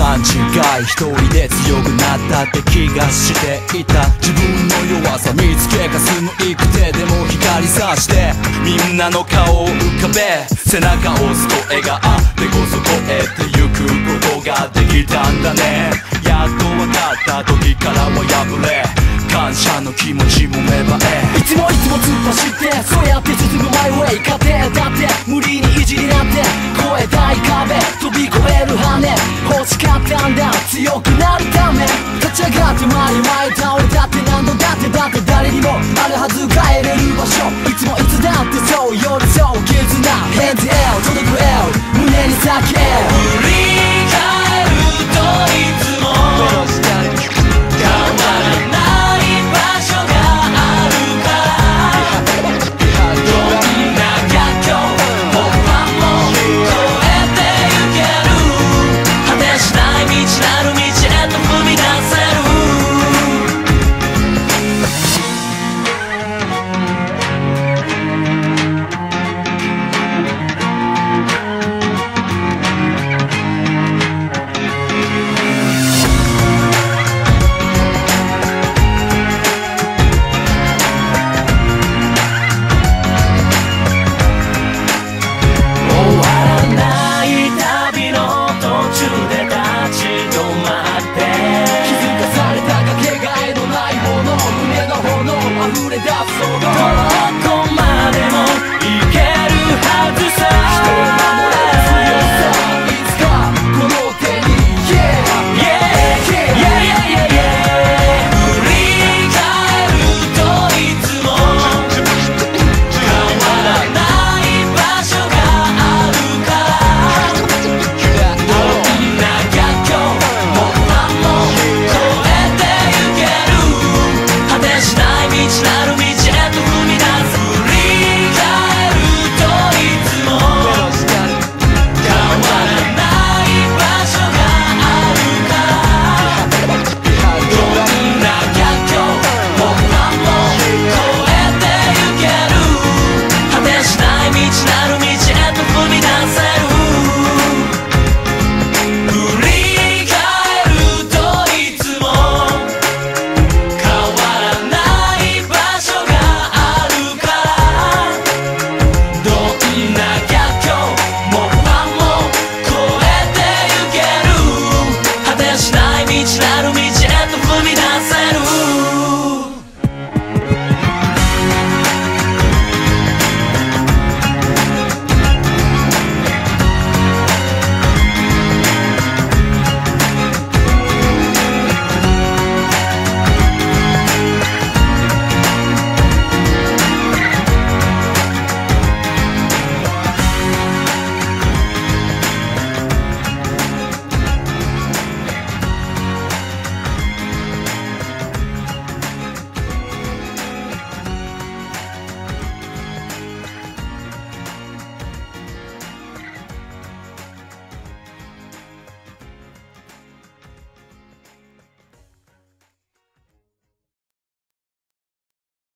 勘違い一人で強くなったって気がしていた。自分の弱さ見つけかすむいく手でも光さしてみんなの顔を浮かべ背中を押す声があってこそ超えてゆくことができたんだね。やっと分かった時からは破れ感謝の気持ちも芽生えいつも突っ走ってそうやって進むマイウェイ家庭だって無理に意地になって越えたい壁飛び越える羽欲しかったんだ強くなるため立ち上がって前倒れたって何度だって誰にもあるはず帰れる場所いつもいつだってそう寄り添う絆 Hands in